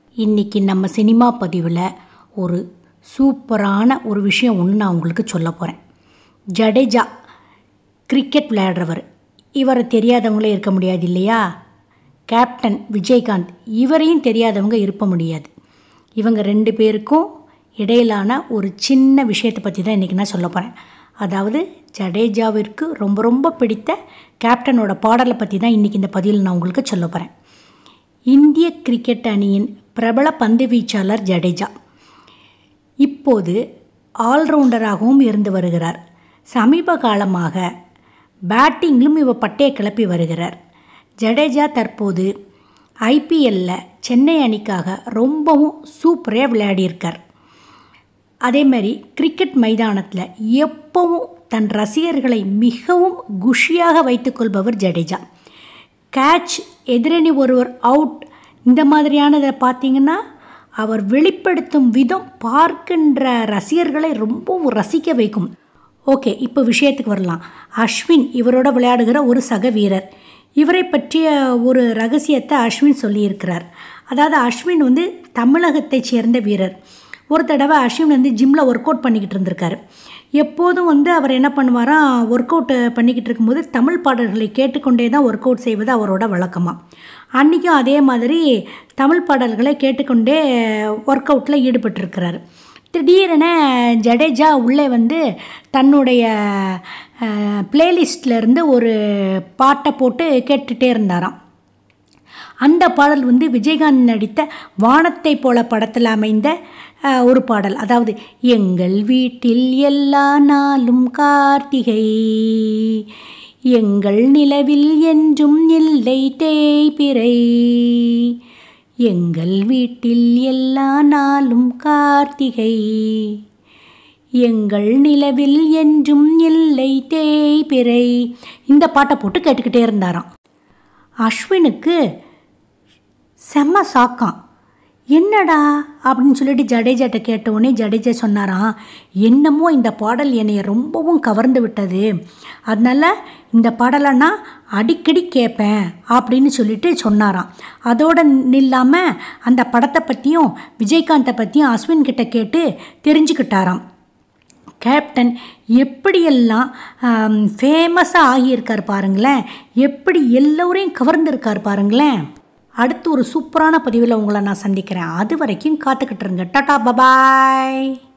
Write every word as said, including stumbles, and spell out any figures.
இன்றைக்கி நம்ம சினிமா பதிவில் ஒரு சூப்பரான ஒரு விஷயம் ஒன்று நான் உங்களுக்கு சொல்ல போகிறேன். ஜடேஜா கிரிக்கெட் விளையாடுறவர், இவரை தெரியாதவங்களே இருக்க முடியாது இல்லையா? கேப்டன் விஜயகாந்த், இவரையும் தெரியாதவங்க இருக்க முடியாது. இவங்க ரெண்டு பேருக்கும் இடையிலான ஒரு சின்ன விஷயத்தை பற்றி தான் இன்றைக்கி நான் சொல்ல போகிறேன். அதாவது ஜடேஜாவிற்கு ரொம்ப ரொம்ப பிடித்த கேப்டனோட பாடலை பற்றி தான் இன்றைக்கி இந்த பதிவில் நான் உங்களுக்கு சொல்ல போகிறேன். இந்திய கிரிக்கெட் அணியின் பிரபல பந்து வீச்சாளர் ஜடேஜா இப்போது ஆல்ரவுண்டராகவும் இருந்து வருகிறார். சமீப காலமாக பேட்டிங்கிலும் இவர் பட்டையை கிளப்பி வருகிறார். ஜடேஜா தற்போது ஐபிஎல்லில் சென்னை அணிக்காக ரொம்பவும் சூப்பராக விளையாடியிருக்கார். அதேமாதிரி கிரிக்கெட் மைதானத்தில் எப்பவும் தன் ரசிகர்களை மிகவும் குஷியாக வைத்துக்கொள்பவர் ஜடேஜா. கேட்ச், எதிரணி ஒருவர் அவுட், இந்த மாதிரியானதை பார்த்திங்கன்னா அவர் வெளிப்படுத்தும் விதம் பார்க்கின்ற ரசிகர்களை ரொம்பவும் ரசிக்க வைக்கும். ஓகே, இப்போ விஷயத்துக்கு வரலாம். அஸ்வின் இவரோட விளையாடுகிற ஒரு சக வீரர். இவரை பற்றிய ஒரு ரகசியத்தை அஸ்வின் சொல்லியிருக்கிறார். அதாவது அஸ்வின் வந்து தமிழகத்தை சேர்ந்த வீரர். ஒரு தடவை அஸ்வின் வந்து ஜிம்மில் ஒர்க் அவுட் பண்ணிக்கிட்டு இருந்திருக்காரு. எப்போதும் வந்து அவர் என்ன பண்ணுவாராம், ஒர்க் அவுட் பண்ணிக்கிட்டு இருக்கும்போது தமிழ் பாடல்களை கேட்டுக்கொண்டே தான் ஒர்க் அவுட் செய்வது அவரோட வழக்கமாக. அன்றைக்கும் அதே மாதிரி தமிழ் பாடல்களை கேட்டுக்கொண்டே ஒர்க் அவுட்டில் ஈடுபட்டிருக்கிறார். திடீரென ஜடேஜா உள்ளே வந்து தன்னுடைய பிளேலிஸ்ட்லேருந்து ஒரு பாட்டை போட்டு கேட்டுகிட்டே இருந்தாராம். அந்த பாடல் வந்து விஜயகாந்த் நடித்த வானத்தை போல படத்தில் அமைந்த ஒரு பாடல். அதாவது எங்கள் வீட்டில் எல்லா நாளும் கார்த்திகை, எங்கள் நிலவில் என்றும் இல்லை தேய்பிறை, எங்கள் வீட்டில் எல்லா நாளும் கார்த்திகை, எங்கள் நிலவில் என்றும் இல்லை தேய்பிறை, இந்த பாட்டை போட்டு கேட்டுக்கிட்டே இருந்தாராம். அஸ்வினுக்கு செம்ம சாக்காம். என்னடா அப்படின்னு சொல்லிட்டு ஜடேஜாட்ட கேட்டவுடனே ஜடேஜா சொன்னாராம், என்னமோ இந்த பாடல் என்னை ரொம்பவும் கவர்ந்து விட்டது, அதனால் இந்த பாடலை நான் அடிக்கடி கேட்பேன் அப்படின்னு சொல்லிட்டு சொன்னாராம். அதோடு நில்லாமல் அந்த படத்தை பற்றியும் விஜயகாந்தை பற்றியும் அஸ்வின் கிட்ட கேட்டு தெரிஞ்சுக்கிட்டாராம். கேப்டன் எப்படியெல்லாம் ஃபேமஸாக ஆகியிருக்கார் பாருங்களேன், எப்படி எல்லோரையும் கவர்ந்துருக்கார் பாருங்களேன். அடுத்து ஒரு சூப்பரான பதிவில் உங்களை நான் சந்திக்கிறேன். அது வரைக்கும் காத்துக்கிட்டு இருங்க. Tata, bye bye.